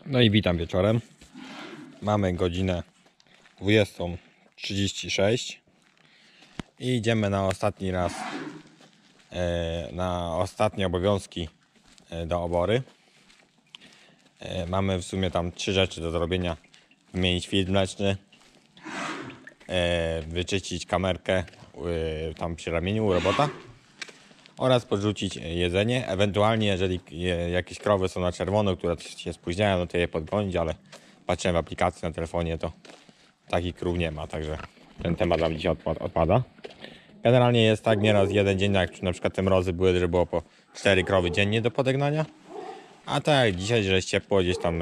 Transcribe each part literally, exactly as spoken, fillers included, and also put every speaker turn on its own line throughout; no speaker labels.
No i witam wieczorem. Mamy godzinę dwudziestą trzydzieści sześć i idziemy na ostatni raz na ostatnie obowiązki do obory. Mamy w sumie tam trzy rzeczy do zrobienia: wymienić filtr mleczny, wyczyścić kamerkę tam przy ramieniu u robota oraz podrzucić jedzenie. Ewentualnie jeżeli jakieś krowy są na czerwono, które się spóźniają, no to je podgonić, ale patrzyłem w aplikacji na telefonie, to takich krów nie ma, także ten temat nam dzisiaj odpada. Generalnie jest tak, nieraz jeden dzień, jak na przykład te mrozy były, że było po cztery krowy dziennie do podegnania, a tak jak dzisiaj, że jest ciepło, gdzieś tam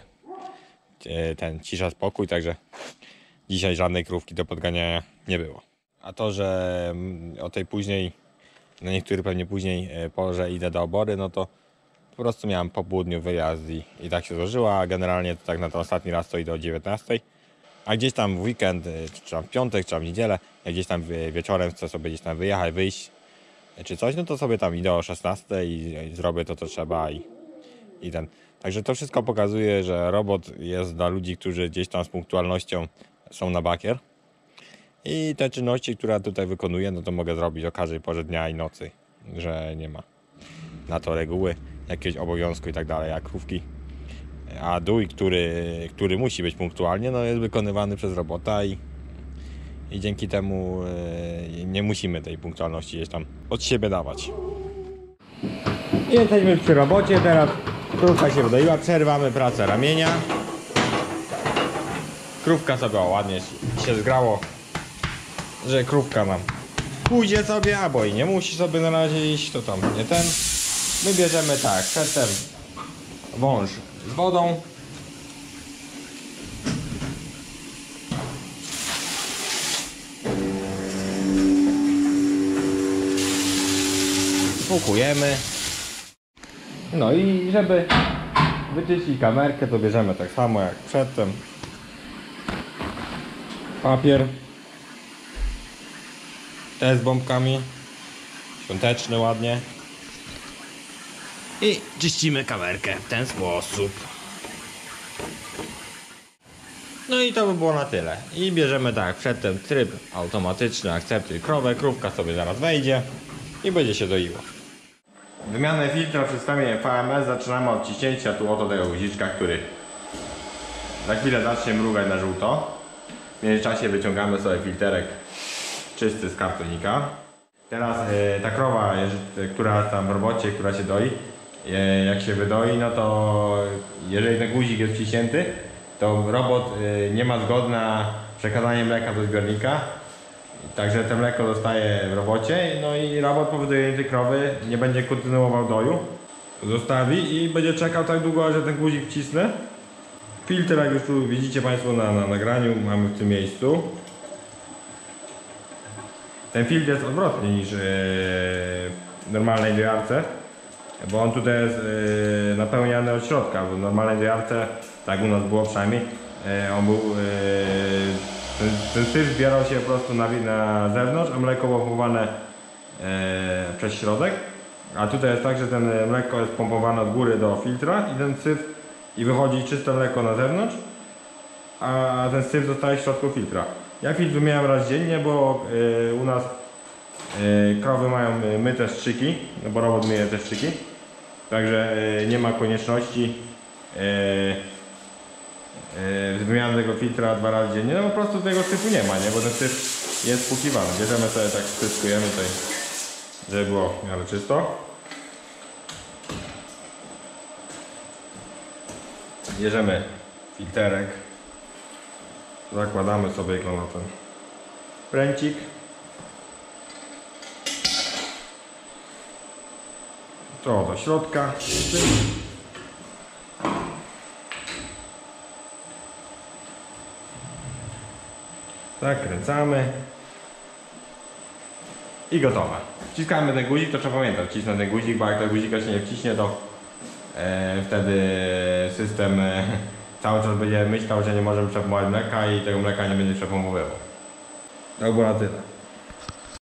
ten cisza, spokój, także dzisiaj żadnej krówki do podganiania nie było. A to, że o tej później, no niektórzy pewnie później porze idę do obory, no to po prostu miałem po południu wyjazd i, i tak się złożyło, a generalnie to tak na ten ostatni raz to idę o dziewiętnastej. A gdzieś tam w weekend, czy tam w piątek, czy tam w niedzielę, jak gdzieś tam wieczorem chcę sobie gdzieś tam wyjechać, wyjść, czy coś, no to sobie tam idę o szesnastej i, i zrobię to, co trzeba i, i ten. Także to wszystko pokazuje, że robot jest dla ludzi, którzy gdzieś tam z punktualnością są na bakier. I te czynności, które ja tutaj wykonuję, no to mogę zrobić o każdej porze dnia i nocy, że nie ma na to reguły, jakiegoś obowiązku i tak dalej, jak krówki. A dój, który, który musi być punktualnie, no jest wykonywany przez robota i, i dzięki temu e, nie musimy tej punktualności gdzieś tam od siebie dawać. I jesteśmy przy robocie, teraz krówka się wydoiła, przerwamy pracę ramienia. Krówka sobie ładnie się zgrało, że krówka nam pójdzie sobie, albo i nie musi sobie na razie iść, to tam nie ten. My bierzemy tak, przedtem wąż z wodą. Spłukujemy. No i żeby wyczyścić kamerkę, to bierzemy tak samo jak przedtem. Papier. Te z bombkami. Świąteczny ładnie. I czyścimy kamerkę w ten sposób. No i to by było na tyle. I bierzemy tak, przedtem tryb automatyczny, akceptuj krowę. Krówka sobie zaraz wejdzie i będzie się doiła. Wymianę filtra przy systemie V M S zaczynamy od ciśnięcia tu oto tego guziczka, który za chwilę zacznie mrugać na żółto. W międzyczasie wyciągamy sobie filterek czysty z kartonika. Teraz yy, ta krowa, która tam w robocie, która się doi, jak się wydoi, no to jeżeli ten guzik jest wciśnięty, to robot nie ma zgody na przekazanie mleka do zbiornika. Także to mleko zostaje w robocie, no i robot po wydojeniu tej krowy nie będzie kontynuował doju. Zostawi i będzie czekał tak długo, że ten guzik wcisnę. Filtr, jak już tu widzicie Państwo na, na nagraniu, mamy w tym miejscu. Ten filtr jest odwrotny niż w normalnej dojarce, bo on tutaj jest yy, napełniany od środka, bo w normalnej dojarce, tak u nas było przynajmniej, yy, on był, yy, ten, ten syf zbierał się po prostu na, na zewnątrz, a mleko było pompowane yy, przez środek. A tutaj jest tak, że ten mleko jest pompowane od góry do filtra i ten syf, i wychodzi czyste mleko na zewnątrz, a ten syf zostaje w środku filtra. Ja filtr wymieniam raz dziennie, bo yy, u nas yy, krowy mają myte strzyki, no bo robot myje te strzyki. Także yy, nie ma konieczności yy, yy, wymiany tego filtra dwa razy dziennie. No po prostu tego syfu nie ma, nie? Bo ten syf jest spłukiwany. Bierzemy sobie, tak spryskujemy tutaj, żeby było w miarę czysto. Bierzemy filterek. Zakładamy sobie go na ten pręcik. To do środka. Zakręcamy. I gotowe. Wciskamy ten guzik, to trzeba pamiętać, wcisnąć ten guzik, bo jak ten guzika się nie wciśnie, to e, wtedy system e, cały czas będzie myślał, że nie możemy przepompować mleka i tego mleka nie będzie przepompowywał. To było na tyle.